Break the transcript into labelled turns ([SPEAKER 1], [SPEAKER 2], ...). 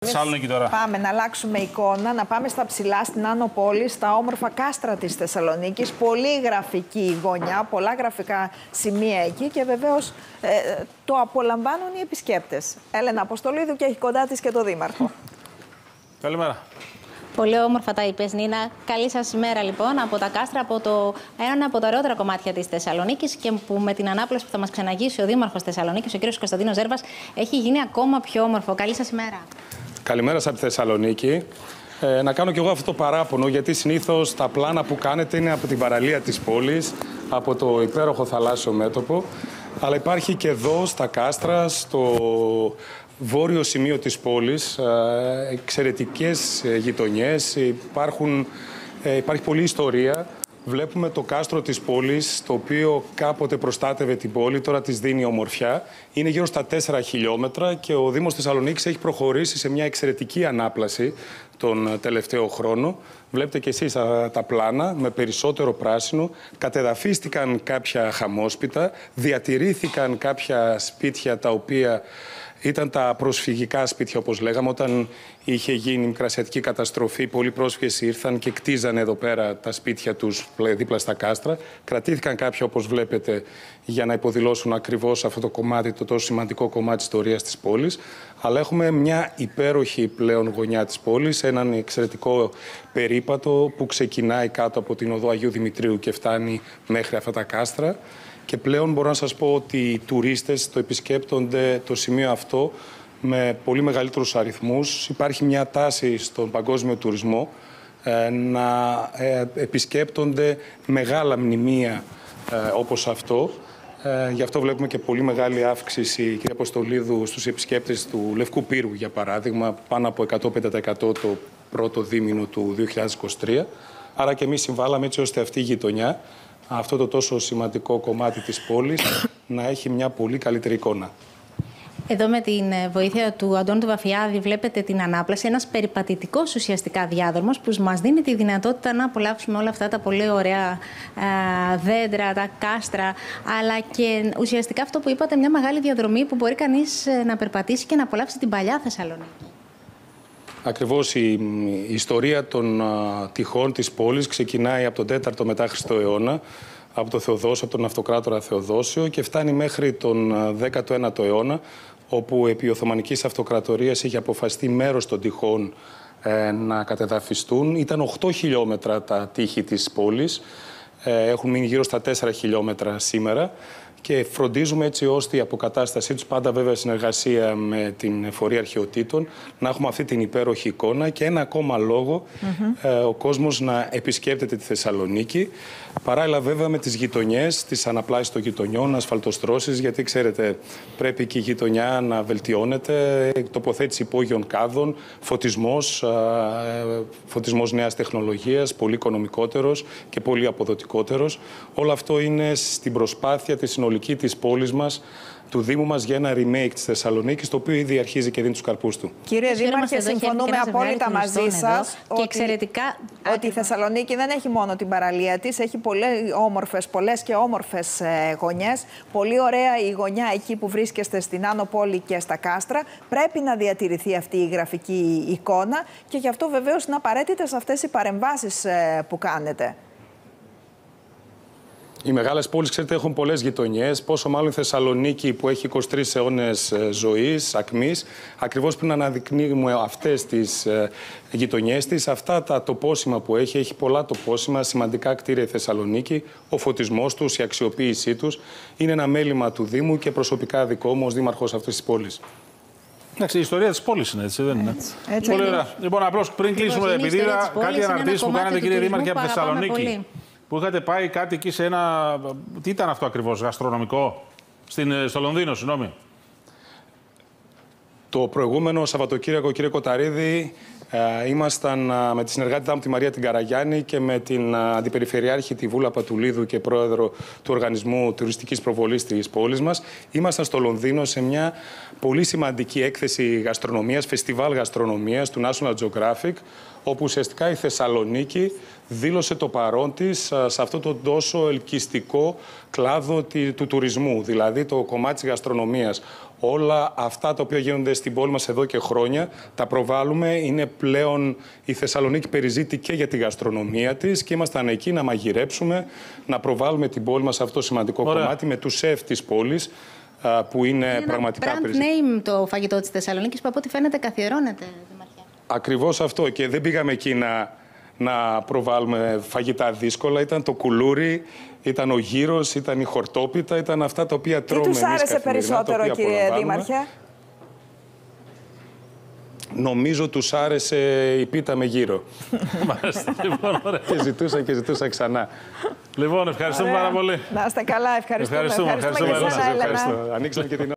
[SPEAKER 1] Θεσσαλονίκη τώρα.
[SPEAKER 2] Πάμε να αλλάξουμε εικόνα, να πάμε στα ψηλά, στην Άνω Πόλη, στα όμορφα κάστρα της Θεσσαλονίκης. Πολύ γραφική γωνιά, πολλά γραφικά σημεία εκεί και βεβαίως το απολαμβάνουν οι επισκέπτες. Έλενα Αποστολίδου και έχει κοντά της και το Δήμαρχο.
[SPEAKER 1] Καλημέρα.
[SPEAKER 3] Πολύ όμορφα τα είπες, Νίνα. Καλή σας ημέρα, λοιπόν, από τα κάστρα, από ένα από τα ωραιότερα κομμάτια της Θεσσαλονίκης και που με την ανάπλαση που θα μας ξαναγήσει ο Δήμαρχος Θεσσαλονίκης, ο κ. Κωνσταντίνος Ζέρβας, έχει γίνει ακόμα πιο όμορφο. Καλή σας ημέρα.
[SPEAKER 4] Καλημέρα σας από τη Θεσσαλονίκη. Να κάνω κι εγώ αυτό το παράπονο, γιατί συνήθως τα πλάνα που κάνετε είναι από την παραλία της πόλης, από το υπέροχο θαλάσσιο μέτωπο. Αλλά υπάρχει και εδώ, στα κάστρα, στο βόρειο σημείο της πόλης, εξαιρετικές γειτονιές, υπάρχει πολλή ιστορία. Βλέπουμε το κάστρο της πόλης, το οποίο κάποτε προστάτευε την πόλη, τώρα της δίνει ομορφιά. Είναι γύρω στα 4 χιλιόμετρα και ο Δήμος Θεσσαλονίκης έχει προχωρήσει σε μια εξαιρετική ανάπλαση τον τελευταίο χρόνο. Βλέπετε και εσείς τα πλάνα με περισσότερο πράσινο. Κατεδαφίστηκαν κάποια χαμόσπιτα, διατηρήθηκαν κάποια σπίτια τα οποία ήταν τα προσφυγικά σπίτια, όπως λέγαμε, όταν είχε γίνει μικρασιατική καταστροφή. Πολλοί πρόσφυγες ήρθαν και κτίζανε εδώ πέρα τα σπίτια τους δίπλα στα κάστρα. Κρατήθηκαν κάποια, όπως βλέπετε, για να υποδηλώσουν ακριβώς αυτό το κομμάτι, το τόσο σημαντικό κομμάτι της ιστορίας της πόλης. Αλλά έχουμε μια υπέροχη πλέον γωνιά της πόλης, έναν εξαιρετικό περίπατο που ξεκινάει κάτω από την οδό Αγίου Δημητρίου και φτάνει μέχρι αυτά τα κάστρα. Και πλέον μπορώ να σας πω ότι οι τουρίστες το επισκέπτονται το σημείο αυτό με πολύ μεγαλύτερους αριθμούς. Υπάρχει μια τάση στον παγκόσμιο τουρισμό να επισκέπτονται μεγάλα μνημεία όπως αυτό. Γι' αυτό βλέπουμε και πολύ μεγάλη αύξηση, κύριε Αποστολίδου, στους επισκέπτες του Λευκού Πύργου, για παράδειγμα, πάνω από 150% το πρώτο δίμηνο του 2023. Άρα και εμείς συμβάλαμε έτσι ώστε αυτή η γειτονιά, αυτό το τόσο σημαντικό κομμάτι της πόλης, να έχει μια πολύ καλύτερη εικόνα.
[SPEAKER 3] Εδώ με την βοήθεια του Αντώνη του Βαφιάδη βλέπετε την ανάπλαση, ένας περιπατητικός ουσιαστικά διάδρομος που μας δίνει τη δυνατότητα να απολαύσουμε όλα αυτά τα πολύ ωραία δέντρα, τα κάστρα, αλλά και ουσιαστικά αυτό που είπατε, μια μεγάλη διαδρομή που μπορεί κανείς να περπατήσει και να απολαύσει την παλιά Θεσσαλονίκη.
[SPEAKER 4] Ακριβώς η ιστορία των τυχών της πόλης ξεκινάει από τον 4ο μετά Χριστό αιώνα, από τον Θεοδόσιο, από τον Αυτοκράτορα Θεοδόσιο και φτάνει μέχρι τον 19ο αιώνα, όπου επί Οθωμανικής Αυτοκρατορίας είχε αποφασιστεί μέρος των τυχών να κατεδαφιστούν. Ήταν 8 χιλιόμετρα τα τείχη της πόλης, έχουν μείνει γύρω στα 4 χιλιόμετρα σήμερα. Και φροντίζουμε έτσι ώστε η αποκατάστασή τους, πάντα βέβαια συνεργασία με την Εφορία Αρχαιοτήτων, να έχουμε αυτή την υπέροχη εικόνα και ένα ακόμα λόγο ο κόσμος να επισκέπτεται τη Θεσσαλονίκη. Παράλληλα βέβαια με τις γειτονιές, τις αναπλάσεις των γειτονιών, ασφαλτοστρώσεις, γιατί ξέρετε πρέπει και η γειτονιά να βελτιώνεται, τοποθέτηση υπόγειων κάδων, φωτισμός νέας τεχνολογίας, πολύ οικονομικότερος και πολύ αποδοτικότερος. Όλο αυτό είναι στην προσπάθεια της συνολικής της πόλης μας, του Δήμου μας, για ένα remake της Θεσσαλονίκης, το οποίο ήδη αρχίζει και δίνει τους καρπούς του.
[SPEAKER 2] Κύριε Δήμαρχε, συμφωνούμε απόλυτα μαζί σας ότι η Θεσσαλονίκη δεν έχει μόνο την παραλία της, έχει πολλές και όμορφες γωνιές. Πολύ ωραία η γωνιά εκεί που βρίσκεστε στην Άνω Πόλη και στα κάστρα. Πρέπει να διατηρηθεί αυτή η γραφική εικόνα και γι' αυτό βεβαίως είναι απαραίτητες αυτές οι παρεμβάσεις που κάνετε.
[SPEAKER 4] Οι μεγάλες πόλεις, ξέρετε, έχουν πολλές γειτονιές, πόσο μάλλον η Θεσσαλονίκη που έχει 23 αιώνες ζωής, ακμής, ακριβώς πριν αναδεικνύουμε αυτές τις γειτονιές της, αυτά τα τοπόσημα που έχει πολλά τοπόσημα, σημαντικά κτίρια η Θεσσαλονίκη, ο φωτισμός τους, η αξιοποίησή τους, είναι ένα μέλημα του Δήμου και προσωπικά δικό μου ως δήμαρχος αυτής της πόλης.
[SPEAKER 1] Εντάξει, η ιστορία της πόλης είναι έτσι, δεν είναι. Πολύ ωραία. Λοιπόν, απλώς πριν κλείσουμε, επειδή είδα κάτι αναρτήσεις που κάνατε, κύριε Δήμαρχε, από Θεσσαλονίκη. Που είχατε πάει κάτι εκεί σε ένα. Τι ήταν αυτό ακριβώς, γαστρονομικό, στο Λονδίνο, συγγνώμη.
[SPEAKER 4] Το προηγούμενο Σαββατοκύριακο, κύριε Κοταρίδη, ήμασταν με τη συνεργάτητά μου τη Μαρία την Καραγιάννη και με την Αντιπεριφερειάρχη τη Βούλα Πατουλίδου και πρόεδρο του Οργανισμού Τουριστικής Προβολής της πόλης μας. Ήμασταν στο Λονδίνο σε μια πολύ σημαντική έκθεση γαστρονομίας, φεστιβάλ γαστρονομίας του National Geographic, όπου ουσιαστικά η Θεσσαλονίκη δήλωσε το παρόν της σε αυτό το τόσο ελκυστικό κλάδο του τουρισμού, δηλαδή το κομμάτι της γαστρονομίας, Όλα αυτά τα οποία γίνονται στην πόλη μας εδώ και χρόνια, τα προβάλλουμε. Είναι πλέον η Θεσσαλονίκη περιζήτη και για τη γαστρονομία της και ήμασταν εκεί να μαγειρέψουμε, να προβάλλουμε την πόλη μας σε αυτό το σημαντικό κομμάτι με τους σεφ της πόλης, που είναι πραγματικά
[SPEAKER 3] περιζήτη. Είναι brand name το φαγητό της Θεσσαλονίκης που από ό,τι φαίνεται καθιερώνεται, Δημαρχέ.
[SPEAKER 4] Ακριβώς αυτό, και δεν πήγαμε εκεί να προβάλλουμε φαγητά δύσκολα. Ήταν το κουλούρι, ήταν ο γύρος, ήταν η χορτόπιτα, ήταν αυτά τα οποία τρώμε εμείς καθημερινά.
[SPEAKER 2] Τι τους άρεσε περισσότερο, κύριε Δήμαρχε?
[SPEAKER 4] Νομίζω τους άρεσε η πίτα με γύρο. Και ζητούσα ξανά.
[SPEAKER 1] Λοιπόν, ευχαριστούμε πάρα πολύ.
[SPEAKER 2] Να είστε καλά, ευχαριστούμε.
[SPEAKER 1] Ευχαριστούμε.
[SPEAKER 2] Ανοίξαμε και την